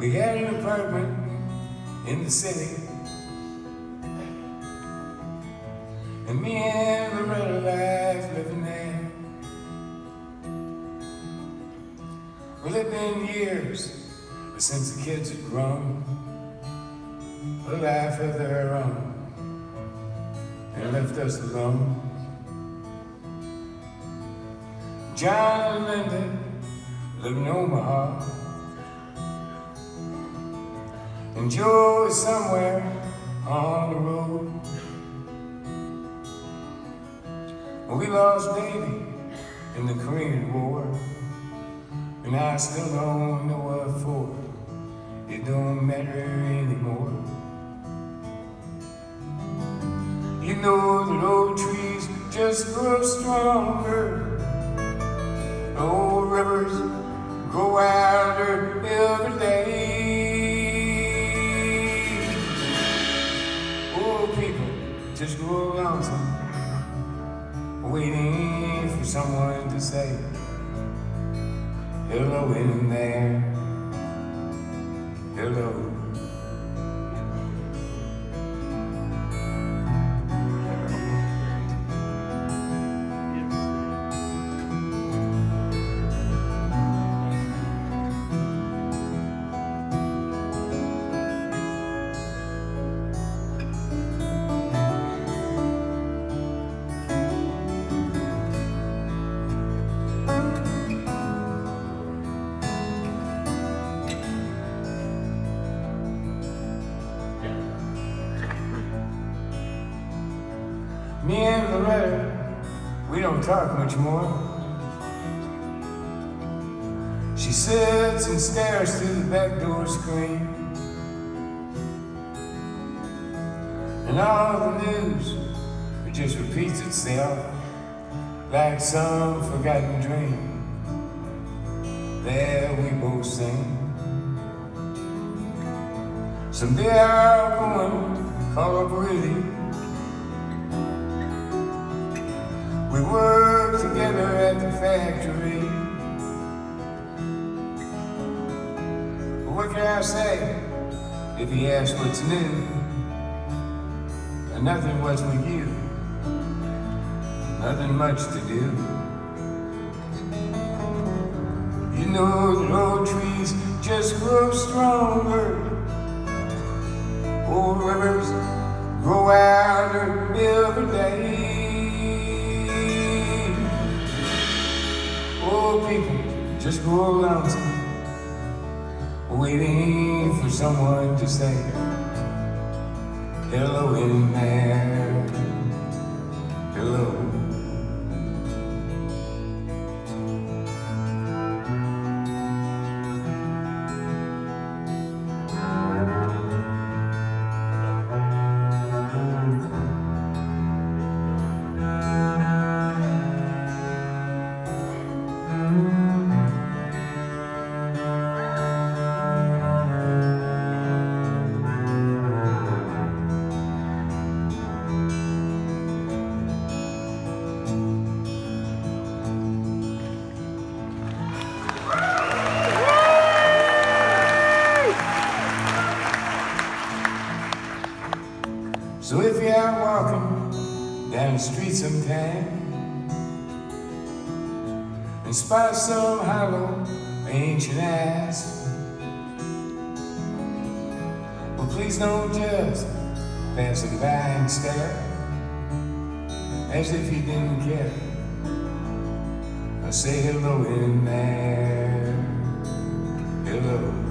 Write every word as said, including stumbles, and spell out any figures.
We had an apartment in the city, and me and Loretta life living there. Well, it's been years since the kids had grown a life of their own and left us alone. John and Linda live in Omaha, and Joe is somewhere on the road. Well, we lost Davy in the Korean War, and I still don't know what for. It don't matter anymore. You know that old trees just grow stronger, old rivers grow wilder every day. Old people just grow lonesome, waiting for someone to say hello in there, hello. Me and Loretta, we don't talk much more. She sits and stares through the back door screen, and all the news, it just repeats itself like some forgotten dream that we both sing. Someday I'll go and call up Rudy. We work together at the factory. But what can I say if he asks what's new? And nothing was with you, nothing much to do. You know that old trees just grow stronger, old rivers grow wilder every day. Old people just grow lonesome, waiting for someone to say hello in there, hello. So if you're out walking down the street sometime and spot some hollow ancient ass, well, please don't just pass it by and stare as if you didn't care. I'll say hello in there, hello.